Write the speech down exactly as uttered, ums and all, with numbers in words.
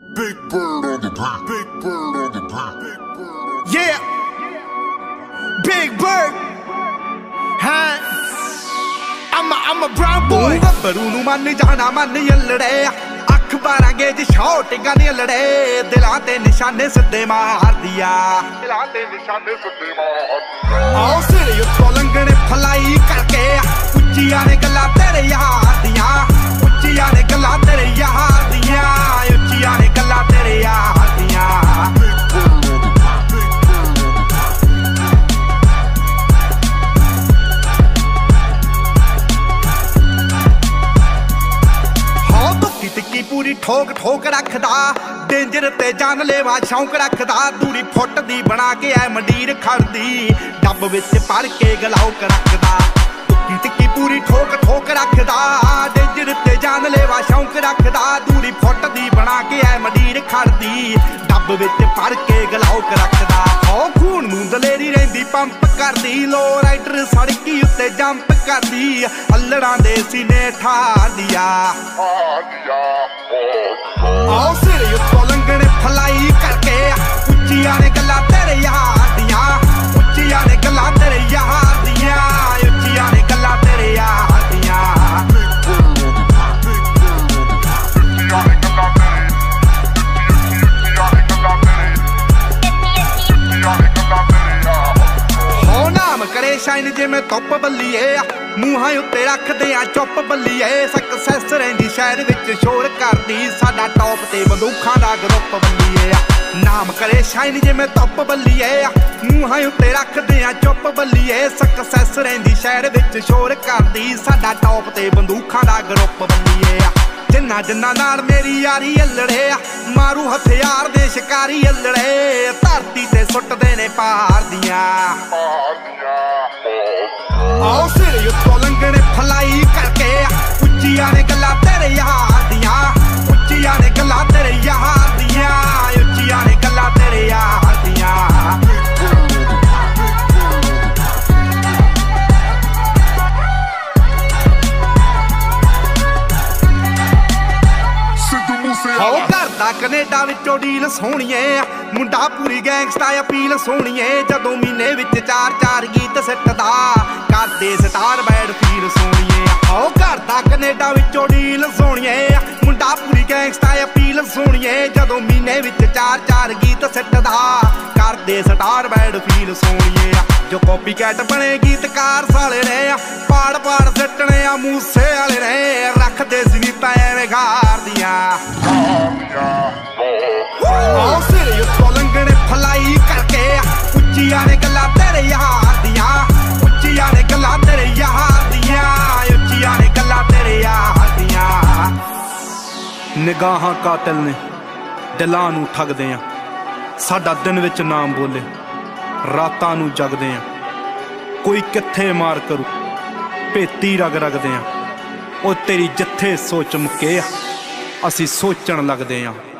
Big bird on the beat. Big bird on the beat. Big bird. Yeah. Big bird. Huh? I'm a, I'm a brown boy. ਗੱਭਰੂ ਨੂੰ ਮੰਨ ਜਾਣਾ ਮੰਨ ਯੱਲੜੇ ਅਖਬਾਰਾਂ gauge ਸ਼ੌਟਿੰਗਾਂ ਦੀਆਂ ਲੜੇ ਦਿਲਾਂ ਤੇ ਨਿਸ਼ਾਨੇ ਸਿੱਧੇ ਮਾਰਦੀਆ ਦਿਲਾਂ ਤੇ ਨਿਸ਼ਾਨੇ ਸਿੱਧੇ ਮਾਰਦੀਆ ਆਓ ਸਿਰ ਉੱਤੋਂ ਲੰਘਣੇ ਫਲਾਈ ਕਰਕੇ ਉੱਚੀਆਂ ਨੇ ਗੱਲਾਂ ਤੇਰੇ ਯਾਰ ਦੀਆਂ ਉੱਚੀਆਂ ਨੇ ਗੱਲਾਂ ਤੇਰੇ ਯਾਰ ਦੀਆਂ ਉੱਚੀਆਂ ਨੇ ਗੱਲਾਂ ਤੇਰੇ ਯਾਰ ਦੀਆਂ ਟਿੱਕੀ ਪੂਰੀ ਠੋਕ ਠੋਕ ਰੱਖਦਾ ਡੇਂਜਰ ਤੇ ਜਾਨ ਲੈਵਾ ਸ਼ੌਂਕ ਰੱਖਦਾ ਦੂਰੀ ਫੁੱਟ ਦੀ ਬਣਾ ਕੇ ਐ ਮੰਡੀਰ ਖੜਦੀ ਡੱਬ ਵਿੱਚ ਭਰ ਕੇ ਗਲਾਉਕ ਰੱਖਦਾ ਟਿੱਕੀ ਟਿੱਕੀ ਪੂਰੀ ਠੋਕ ਠੋਕ ਰੱਖਦਾ ਡੇਂਜਰ ਤੇ ਜਾਨ ਲੈਵਾ ਸ਼ੌਂਕ ਰੱਖਦਾ ਦੂਰੀ ਫੁੱਟ ਦੀ ਬਣਾ ਕੇ ਐ ਮੰਡੀਰ ਖੜਦੀ ਡੱਬ ਵਿੱਚ ਭਰ ਕੇ ਗਲਾਉਕ ਰੱਖਦਾ ਹੋ ਖੂਨ ਨੂੰ ਦਲੇਰੀ ਰਹਿੰਦੀ ਪੰਪ ਕਰਦੀ ਲੋ ਰਾਈਡਰ ਸੜਕੀ ਉੱਤੇ ਜੰਪ ਕਰਦੀ ਅਲੜਾਂ ਦੇ ਸੀਨੇ ਠਾਰਦੀਆ ਆਓ ਸਿਰ ਉੱਤੋਂ ਲੰਘਣੇ ਫਲਾਈ ਕਰਕੇ ਉੱਚੀਆਂ ਨੇ ਗੱਲਾਂ ਤੇਰੇ ਯਾਰ ਦੀਆਂ ਉੱਚੀਆਂ ਨੇ ਗੱਲਾਂ ਤੇਰੇ ਯਾਰ ਦੀਆਂ ਉੱਚੀਆਂ ਨੇ ਗੱਲਾਂ ਤੇਰੇ ਯਾਰ ਦੀਆਂ ਹੋ ਨਾਮ ਕਰੇ ਸ਼ਾਈਨ ਜਿਵੇਂ ਧੁੱਪ ਬੱਲੀਏ ਮੂੰਹਾਂ ਉੱਤੇ ਰੱਖਦੇ ਆ ਚੁੱਪ ਬੱਲੀਏ ਸਕਸੈਸ ਰਹਿੰਦੀ ਸ਼ਹਿਰ ਵਿੱਚ ਸ਼ੋਰ ਕਰਦੀ ਸਾਡਾ ਟੌਪ ਤੇ ਬੰਦੂਖਾਂ ਦਾ ਗਰੁੱਪ ਬੱਲੀਏ ਨਾਮ ਕਰੇ ਸ਼ਾਈਨ ਜਿਵੇਂ ਧੁੱਪ ਬੱਲੀਏ ਮੂੰਹਾਂ ਉੱਤੇ ਰੱਖਦੇ ਆ ਚੁੱਪ ਬੱਲੀਏ ਸਕਸੈਸ ਰਹਿੰਦੀ ਸ਼ਹਿਰ ਵਿੱਚ ਸ਼ੋਰ ਕਰਦੀ ਸਾਡਾ ਟੌਪ ਤੇ ਬੰਦੂਖਾਂ ਦਾ ਗਰੁੱਪ ਬੱਲੀਏ ਜਿੰਨਾ ਜਿੰਨਾ ਨਾਲ ਮੇਰੀ ਯਾਰੀ ਅਲੜੇ ਮਾਰੂ ਹਥਿਆਰ ਦੇ ਸ਼ਿਕਾਰੀ ਅਲੜੇ ਧਰਤੀ ਤੇ ਸੁੱਟਦੇ ਨੇ ਪਹਾੜ ਦੀਆਂ ਆਓ ਸਿਰ ਉੱਤੋਂ ਲੰਘਣੇ ਫਲਾਈ ਕਰਕੇ ਉੱਚੀਆਂ ਨੇ ਗੱਲਾਂ ਤੇਰੇ ਯਾਰ ਦੀਆਂ ਉੱਚੀਆਂ ਨੇ ਗੱਲਾਂ ਤੇਰੇ ਯਾਰ ਦੀਆਂ ਉੱਚੀਆਂ ਨੇ ਗੱਲਾਂ ਤੇਰੇ ਯਾਰ ਦੀਆਂ ਹੋ ਕਰਦਾ ਕੈਨੇਡਾ ਵਿੱਚੋਂ ਡੀਲ ਸੋਹਣੀਏ ਮੁੰਡਾ ਪੂਰੀ ਗੈਂਗਸਟਾ ਅਪੀਲ ਸੋਹਣੀਏ ਜਦੋਂ ਮਹੀਨੇ ਵਿੱਚ ਚਾਰ ਚਾਰ ਗੀਤ ਸਿੱਟਦਾ ਕਰਦੇ ਸਟਾਰ ਬੈਡ ਫੀਲ ਸੋਹਣੀਏ ਹੋ ਕਰਦਾ ਕੈਨੇਡਾ ਵਿੱਚੋਂ ਡੀਲ ਸੋਹਣੀਏ ਮੁੰਡਾ ਪੂਰੀ ਗੈਂਗਸਟਾ ਅਪੀਲ ਸੋਹਣੀਏ ਜਦੋਂ ਮਹੀਨੇ ਵਿੱਚ ਚਾਰ ਚਾਰ ਗੀਤ ਸਿੱਟਦਾ ਕਰਦੇ ਸਟਾਰ ਬੈਡ ਫੀਲ ਸੋਹਣੀਏ ਜੋ ਕਾਪੀ ਕੈਟ ਬਣੇ ਗੀਤਕਾਰ ਸਾਲੇ ਨੇ ਪਾੜ ਪਾੜ ਸਿੱਟਣੇ ਆ ਮੂਸੇ ਵਾਲੇ ਨੇ ਰੱਖਦੇ ਸੀ ਨੀ ਪੈਵੇਂ ਗਾਰਦੀਆਂ ਆਓ ਸਿਰ ਉੱਤੋਂ ਲੰਘਣੇ ਫਲਾਈ ਕਰਕੇ ਉੱਚੀਆਂ ਨੇ ਗੱਲਾਂ ਤੇਰੇ ਯਾਰ ਦੀਆਂ ਉੱਚੀਆਂ ਨੇ ਗੱਲਾਂ ਤੇਰੇ ਯਾਰ ਦੀਆਂ ਉੱਚੀਆਂ ਨੇ ਗੱਲਾਂ ਤੇਰੇ ਯਾਰ ਦੀਆਂ ਨਿਗਾਹਾਂ ਕਾਤਲ ਨੇ ਦਿਲਾਂ ਨੂੰ ਠੱਗਦੇ ਆ ਸਾਡਾ ਦਿਨ ਵਿੱਚ ਨਾਮ ਬੋਲੇ ਰਾਤਾਂ ਨੂੰ ਜਗਦੇ ਆ ਕੋਈ ਕਿੱਥੇ ਮਾਰ ਕਰੂ ਭੇਤੀ ਰਗ ਰਗਦੇ ਆ ਉਹ ਤੇਰੀ ਜਿੱਥੇ ਸੋਚ ਮੁੱਕੇ ਆ ਅਸੀਂ ਸੋਚਣ ਲੱਗਦੇ ਆ।